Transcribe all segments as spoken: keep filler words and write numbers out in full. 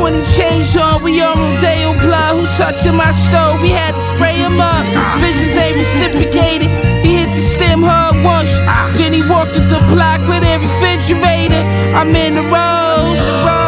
twenty chains on, we all on day on blood. Who touching my stove? He had to spray him up. Visions ain't reciprocated. He hit the stem hard once. Then he walked up the block with a refrigerator. I'm in the rose.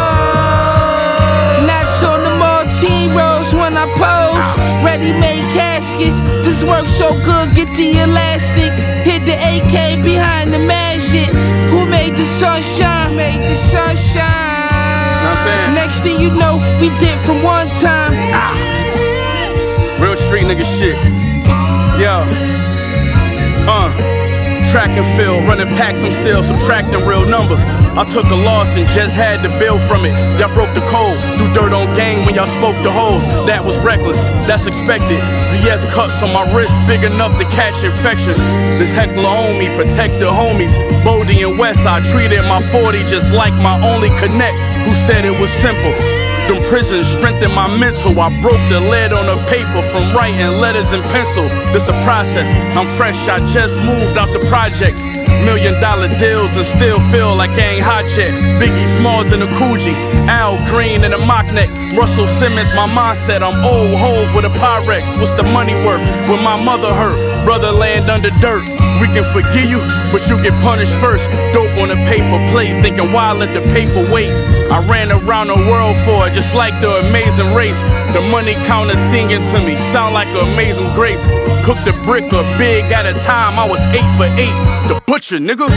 Knots on the Martine Rose when I pose. Ready-made caskets. This works so good, get the elastic. Hit the A K behind the magic. Who made the sunshine? Made the sunshine. Know what I'm saying? Next thing you know, we did from one time. Ah. Real street nigga shit. Yo. Uh. Track and field, running packs, I'm still subtracting real numbers. I took a loss and just had to build from it. Y'all broke the code, threw dirt on game when y'all spoke the hoes. That was reckless, that's expected. V S cuts on my wrist, big enough to catch infections. This heckler on me, protect the homies. Boldy and Westside treated my forty just like my only connect, who said it was simple. Them prisons strengthened my mental. I broke the lid on the paper from writing letters in pencil. This a process, I'm fresh, I just moved out the projects. Million dollar deals and still feel like I ain't hot yet. Biggie Smalls in a Coogee, Al Green in a mock neck. Russell Simmons, my mindset, I'm old Hove with a Pyrex. What's the money worth when my mother hurt? Brother land under dirt. We can forgive you, but you get punished first. Dope on a paper plate, thinking why let the paper wait? I ran around the world for it, just like the Amazing Race. The money counter singing to me, sound like an Amazing Grace. Cooked a brick a big at a time, I was eight for eight. The butcher, nigga.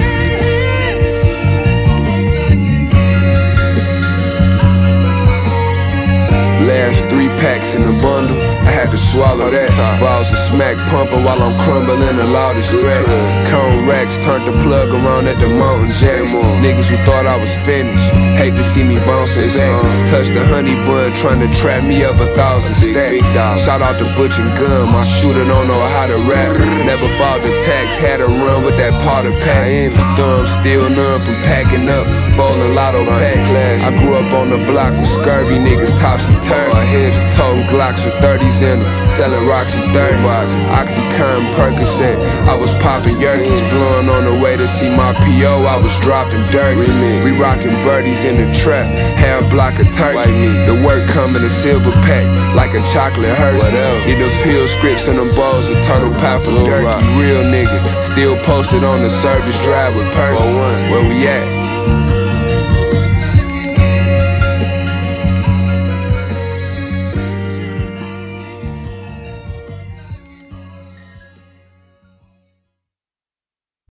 Last three packs in the bundle, I had to swallow that. Balls and smack pumping while I'm crumbling the loudest racks. Cone racks turned the plug around at the mountain jacks. Niggas who thought I was finished, hate to see me bouncing back. Touch the honey bun, trying to trap me up a thousand stacks. Shout out to Butch and Gun, my shooter don't know how to rap. Never fought the tax, had a run with that part of pack. Thumb still numb from packing up, bowling lotto packs. I grew up on the block with scurvy niggas, topsy-turvy. I hit toting Glocks with thirties in them, selling Roxy thirty box, Oxycontin, Percocet. I was popping yerkes, blowing on the way to see my P O. I was dropping dirty. We rocking birdies in the trap, half block of turkey. The work come in a silver pack, like a chocolate hearse. Either pill scripts in them bowls or turtle pepper dirt. Real nigga, still posted on the service drive with purse. Where we at?